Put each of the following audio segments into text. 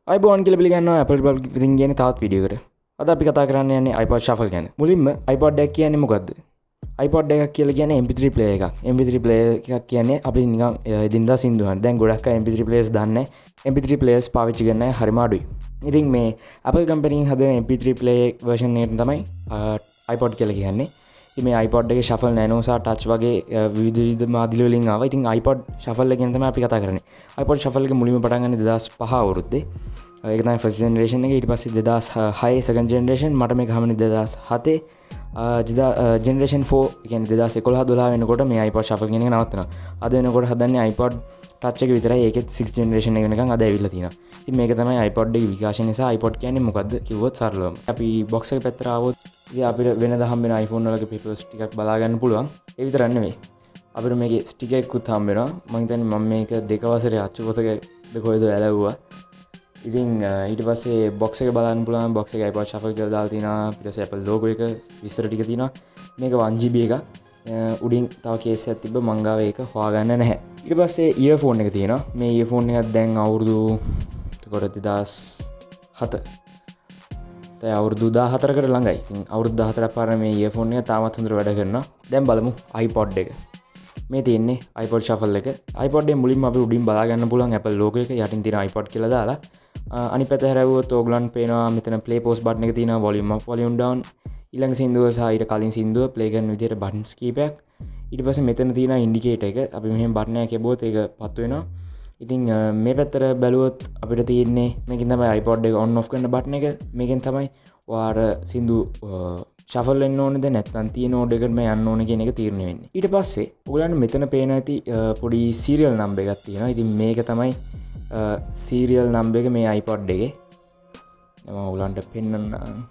iPhone කියලා පිළිගන්නවා Apple ඉතින් කියන්නේ තවත් වීඩියෝ එකට. අද අපි කතා කරන්න යන්නේ iPod Shuffle ගැන. මුලින්ම iPod එකක් කියන්නේ මොකද්ද? iPod එකක් කියලා කියන්නේ MP3 player එකක්. MP3 player එකක් කියන්නේ අපි නිකන් එදිනදා සින්දු අහන. දැන් ගොඩක් අය MP3 players දන්නේ MP3 players පාවිච්චි කරන අය හරිම අඩුයි. ඉතින් මේ Apple company හදන MP3 player version එකට තමයි iPod කියලා කියන්නේ. ඉතින් මේ iPod එකේ Shuffle Nano සහ Touch වගේ විවිධ මාධ්‍ය වලින් ආවා. ඉතින් iPod Shuffle එක ගැන තමයි අපි කතා කරන්නේ. iPod Shuffle එක මුලින්ම පටන් ගන්නේ 2005 අවුරුද්දේ. ඒක තමයි ෆස්ට් ජෙනරේෂන් එක. ඊට පස්සේ 2006 සෙකන්ඩ් ජෙනරේෂන් මට මේක හම්බුනේ 2007 ජෙනරේෂන් 4 කියන්නේ 2011 12 වෙනකොට මේ iPod Shuffle කියන එක නවත්තනවා. අද වෙනකොට හදන්නේ iPod Touch එක විතරයි. ඒකෙත් 6th ජෙනරේෂන් එක වෙනකන් අද ඇවිල්ලා තියෙනවා. ඉතින් මේක තමයි iPod එකේ විකාශය නිසා iPod කියන්නේ මොකද්ද කිව්වොත් සරලවම. අපි box එක පැත්තට ආවොත් ඉතින් අපිට වෙනදා හම්බ වෙන iPhone වලක papers ටිකක් බලා ගන්න පුළුවන්. ඒ විතරක් නෙමෙයි. අපිට මේකේ sticker එකකුත් හම්බ වෙනවා. මම හිතන්නේ මම මේක දෙක වසරේ අච්චු පොතක කොහෙද ඇලවුවා. ඉතින් ඊට පස්සේ box එක බලන්න පුළුවන්. box එකේ iPod Shuffle කියලා දාලා තිනවා. ඊට පස්සේ Apple logo එක විස්තර ටික තියෙනවා. මේක 1GB එකක්. උඩින් තව කේස් එකක් තිබ්බ මං ගාව ඒක හොයාගන්න නැහැ. ඊට පස්සේ earphone එක තියෙනවා. මේ earphone එකක් දැන් අවුරුදු එතකොට 2007 තේ අවුරුදු 14කට ළඟයි. ඉතින් අවුරුදු 14ක් පාරන මේ earphone එක තාමත් හොඳට වැඩ කරනවා. දැන් බලමු iPod එක. මේ තියෙන්නේ iPod Shuffle එක. iPod එකේ මුලින්ම අපි උඩින් බලා ගන්න පුළුවන් Apple logo එක. යටින් තියෙන iPod කියලා දාලා අනිත් පැත්ත හැරෙව්වොත් ඕගලන්ට පේනවා මෙතන play pause button එක තියෙනවා, volume up volume down, ඊළඟ සින්දුව සහ ඊට කලින් සින්දුව play කරන විදිහට buttons කීපයක්. ඊට පස්සේ මෙතන තියෙන indicator එක. අපි මෙහෙම button එකක් යබුවොත් ඒක පත්තු වෙනවා. ඉතින් මේ පැත්තට බැලුවොත් අපිට තියෙන්නේ මේකෙන් තමයි iPod එක on off කරන button එක. මේකෙන් තමයි ඔයාට සින්දු shuffle වෙන්න ඕනේද නැත්නම් තියෙන order එකට මේ යන්න ඕනේ කියන එක තීරණය වෙන්නේ. ඊට පස්සේ ඔයගලන්ට මෙතන පේන ඇති පොඩි serial number එකක් තියෙනවා. ඉතින් මේක තමයි serial number එක මේ iPod එකේ. මම ඔයගලන්ට පෙන්නන්න.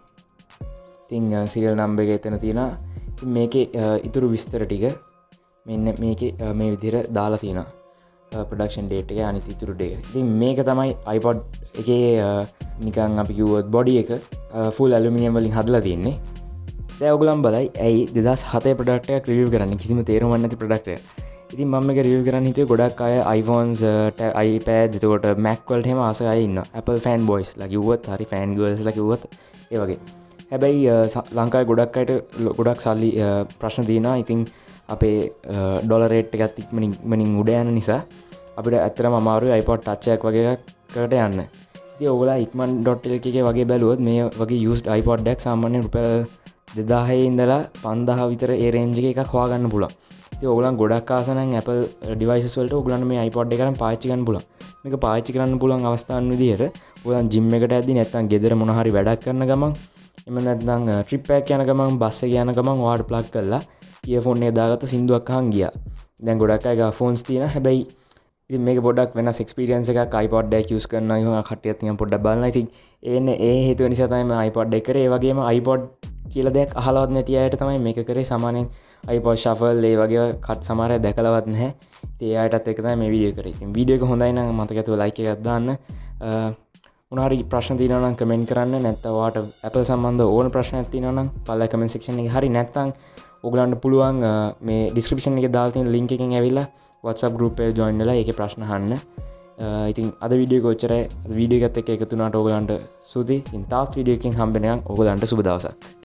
ඉතින් serial number එක එතන තියෙනවා. ඉතින් මේකේ ඊටු විස්තර ටික මෙන්න මේකේ මේ විදිහට දාලා තියෙනවා. production date එක අනිත් ඊටු ටික. ඉතින් මේක තමයි iPod එකේ නිකන් අපි කිව්වොත් body එක full aluminium වලින් හදලා තියෙන්නේ. දැන් ඔයගොල්ලන් බලයි ඇයි 2007 ප්‍රොඩක්ට් එකක් රිවිව් කරන්නේ කිසිම තේරුමක් නැති ප්‍රොඩක්ට් එකක්. ඉතින් මම මේක රිවිව් කරන්න හිතුවේ ගොඩක් අය iPhones, iPads, එතකොට Mac වලට එහෙම ආස අය ඉන්නවා. Apple fan boys ලා කිව්වොත් හරි fan girls ලා කිව්වොත් ඒ වගේ. හැබැයි ලංකාවේ ගොඩක් අයට ගොඩක් සල්ලි ප්‍රශ්න තියෙනවා. ඉතින් අපේ ඩොලර් රේට් එකත් ඉක්මනින් උඩ යන නිසා අපිට ඇත්තටම අමාරුයි iPod Touch එකක් වගේ එකකට යන්න. ඉතින් ඔයගොල්ලෝ ikman.lk එකේ වගේ බැලුවොත් මේ වගේ used iPod එකක් සාමාන්‍යයෙන් රුපියල් 2000 ඉඳලා 5000 විතර ඒ රේන්ජ් එකේ එකක් හොයාගන්න පුළුවන්. ඉතින් ඔයගොල්ලන් ගොඩක් ආස නම් Apple devices වලට ඔයගොල්ලන්ට මේ iPod එක ගන්න පාවිච්චි කරන්න පුළුවන්. මේක පාවිච්චි කරන්න පුළුවන් අවස්ථාන් විදිහට ඔයගොල්ලන් gym එකට යද්දි නැත්නම් ගෙදර මොන හරි වැඩක් කරන ගමන් එහෙම නැත්නම් trip එකක් යන ගමන් බස් එක යන ගමන් ඔයාලට plug කරලා earphone එක දාගත්ත සින්දුවක් අහන් ගියා. දැන් ගොඩක් අය ගා phones තියෙනවා. හැබැයි ඉතින් මේක පොඩ්ඩක් වෙනස් experience එකක් iPod එක use කරනවා නම් කට්ටියත් නිකන් පොඩ්ඩක් බලනවා. ඉතින් ඒ හේතුව නිසා තමයි මම iPod එක කරේ. ඒ වගේම iPod කියලා දෙයක් අහලවත් නැති අයට තමයි මේක කරේ. සාමාන්‍යයෙන් iPod Shuffle ඒ වගේ සමහර අය දැකලවත් නැහැ. ඉතින් ඒ අයටත් එක තමයි මේ වීඩියෝ කරේ. ඉතින් වීඩියෝ එක හොඳයි නම් මතක ඇතුව like එකක් දාන්න. මොනවා හරි ප්‍රශ්න තියෙනවා නම් කමෙන්ට් කරන්න. නැත්නම් ඔයාට Apple සම්බන්ධ ඕන ප්‍රශ්නයක් තියෙනවා නම් පල්ලා කමෙන්ට් section එකේ හරි නැත්නම් ඔයගලන්ට පුළුවන් මේ description එකේ දාලා තියෙන link එකෙන් ඇවිල්ලා WhatsApp group එකට join වෙලා ඒකේ ප්‍රශ්න අහන්න. ඉතින් අද වීඩියෝ එක ඔච්චරයි. වීඩියෝ එකත් එක්ක එකතු වුණාට ඔයගලන්ට ස්තුතියි. ඉතින් තවත් වීඩියෝ එකකින් හම්බ වෙනකන් ඔයගලන්ට සුබ දවසක්.